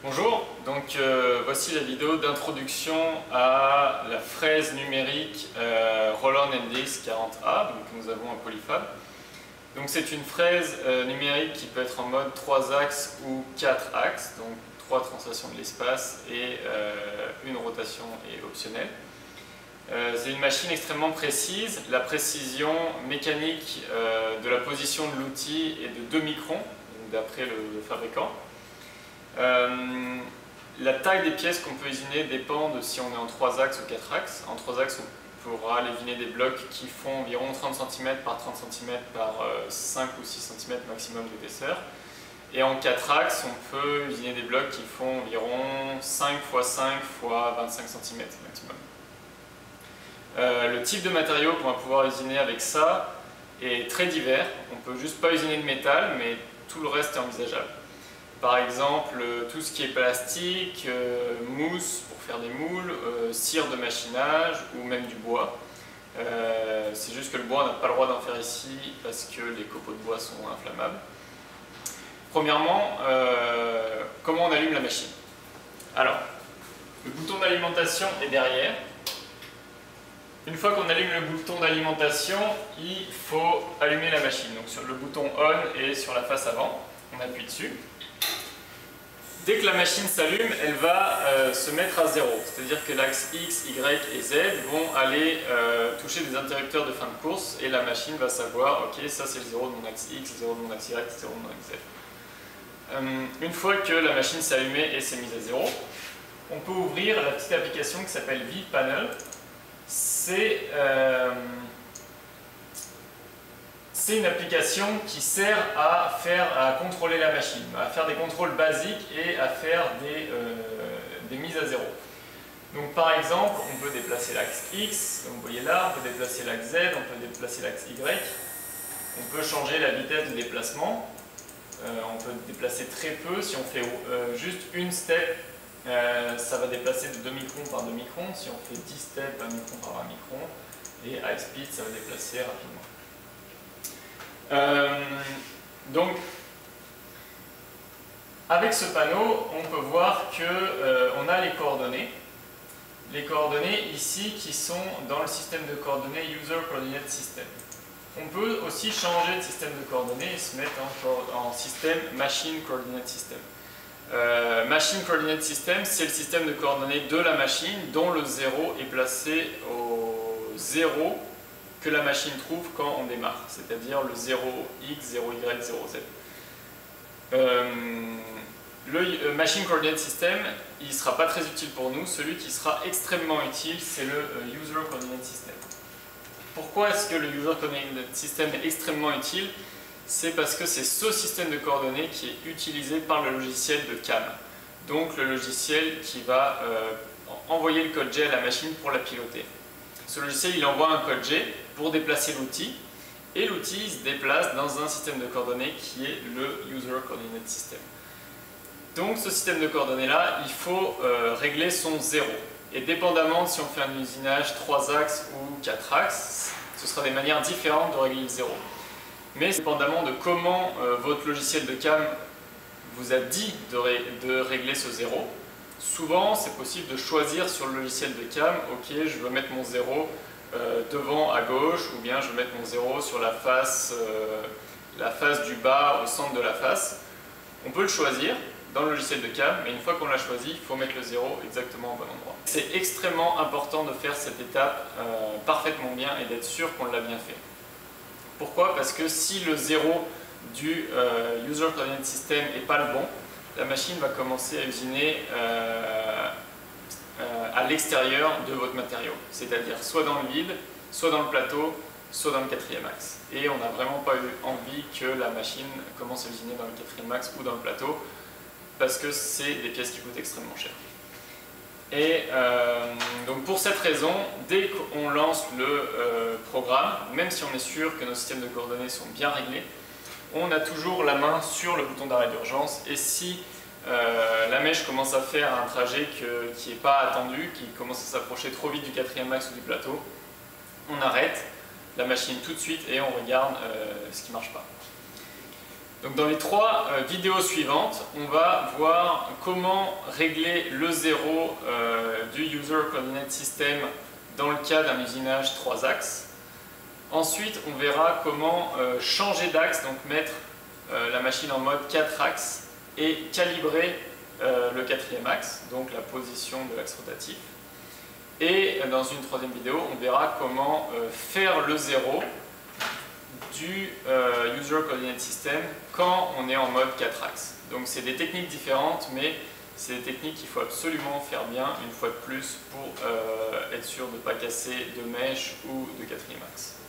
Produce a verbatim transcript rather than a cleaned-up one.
Bonjour, donc euh, voici la vidéo d'introduction à la fraise numérique euh, Roland M D X quarante A, donc nous avons un polyfab. Donc c'est une fraise euh, numérique qui peut être en mode trois axes ou quatre axes, donc trois translations de l'espace et euh, une rotation est optionnelle. Euh, c'est une machine extrêmement précise, la précision mécanique euh, de la position de l'outil est de deux microns, d'après le, le fabricant. Euh, la taille des pièces qu'on peut usiner dépend de si on est en trois axes ou quatre axes. En trois axes, on pourra usiner des blocs qui font environ trente centimètres par trente centimètres par cinq ou six centimètres maximum d'épaisseur. Et en quatre axes, on peut usiner des blocs qui font environ cinq fois cinq fois vingt-cinq centimètres maximum. Euh, le type de matériau qu'on va pouvoir usiner avec ça est très divers. On ne peut juste pas usiner de métal, mais tout le reste est envisageable. Par exemple, tout ce qui est plastique, euh, mousse pour faire des moules, euh, cire de machinage ou même du bois. Euh, c'est juste que le bois, on n'a pas le droit d'en faire ici parce que les copeaux de bois sont inflammables. Premièrement, euh, comment on allume la machine? Alors, le bouton d'alimentation est derrière. Une fois qu'on allume le bouton d'alimentation, il faut allumer la machine. Donc sur le bouton On est sur la face avant, on appuie dessus. Dès que la machine s'allume, elle va euh, se mettre à zéro, c'est-à-dire que l'axe X, Y et Z vont aller euh, toucher des interrupteurs de fin de course et la machine va savoir, ok, ça c'est le zéro de mon axe X, le zéro de mon axe Y, le zéro de mon axe Z. Euh, une fois que la machine s'est allumée et s'est mise à zéro, on peut ouvrir la petite application qui s'appelle vPanel. C'est euh, C'est une application qui sert à, faire, à contrôler la machine, à faire des contrôles basiques et à faire des, euh, des mises à zéro. Donc par exemple, on peut déplacer l'axe X, comme vous voyez là, on peut déplacer l'axe Z, on peut déplacer l'axe Y, on peut changer la vitesse de déplacement, euh, on peut déplacer très peu, si on fait euh, juste une step, euh, ça va déplacer de deux microns par deux microns, si on fait dix steps, vingt microns par vingt microns, et high speed, ça va déplacer rapidement. Euh, donc, avec ce panneau, on peut voir que euh, on a les coordonnées. Les coordonnées ici qui sont dans le système de coordonnées User Coordinate System. On peut aussi changer de système de coordonnées et se mettre en, en système Machine Coordinate System. Euh, Machine Coordinate System, c'est le système de coordonnées de la machine dont le zéro est placé au zéro que la machine trouve quand on démarre, c'est-à-dire le zéro X, zéro Y, zéro Z. Euh, le euh, Machine Coordinate System, il ne sera pas très utile pour nous. Celui qui sera extrêmement utile, c'est le euh, User Coordinate System. Pourquoi est-ce que le User Coordinate System est extrêmement utile? C'est parce que c'est ce système de coordonnées qui est utilisé par le logiciel de C A M. Donc le logiciel qui va euh, envoyer le code G à la machine pour la piloter. Ce logiciel, il envoie un code G pour déplacer l'outil, et l'outil se déplace dans un système de coordonnées qui est le User Coordinate System. Donc ce système de coordonnées-là, il faut euh, régler son zéro. Et dépendamment de si on fait un usinage trois axes ou quatre axes, ce sera des manières différentes de régler le zéro. Mais dépendamment de comment euh, votre logiciel de C A M vous a dit de, ré de régler ce zéro, souvent, c'est possible de choisir sur le logiciel de C A M, ok, je veux mettre mon zéro euh, devant à gauche, ou bien je veux mettre mon zéro sur la face, euh, la face du bas au centre de la face. On peut le choisir dans le logiciel de C A M, mais une fois qu'on l'a choisi, il faut mettre le zéro exactement au bon endroit. C'est extrêmement important de faire cette étape euh, parfaitement bien et d'être sûr qu'on l'a bien fait. Pourquoi? Parce que si le zéro du euh, User Coordinate System n'est pas le bon, la machine va commencer à usiner euh, euh, à l'extérieur de votre matériau, c'est-à-dire soit dans le vide, soit dans le plateau, soit dans le quatrième axe. Et on n'a vraiment pas eu envie que la machine commence à usiner dans le quatrième axe ou dans le plateau, parce que c'est des pièces qui coûtent extrêmement cher. Et euh, donc pour cette raison, dès qu'on lance le euh, programme, même si on est sûr que nos systèmes de coordonnées sont bien réglés, on a toujours la main sur le bouton d'arrêt d'urgence, et si euh, la mèche commence à faire un trajet que, qui n'est pas attendu, qui commence à s'approcher trop vite du quatrième axe ou du plateau, on arrête la machine tout de suite et on regarde euh, ce qui ne marche pas. Donc dans les trois euh, vidéos suivantes, on va voir comment régler le zéro euh, du User Coordinate System dans le cas d'un usinage trois axes. Ensuite, on verra comment euh, changer d'axe, donc mettre euh, la machine en mode quatre axes et calibrer euh, le quatrième axe, donc la position de l'axe rotatif. Et euh, dans une troisième vidéo, on verra comment euh, faire le zéro du euh, User Coordinate System quand on est en mode quatre axes. Donc c'est des techniques différentes, mais c'est des techniques qu'il faut absolument faire bien une fois de plus pour euh, être sûr de ne pas casser de mèche ou de quatrième axe.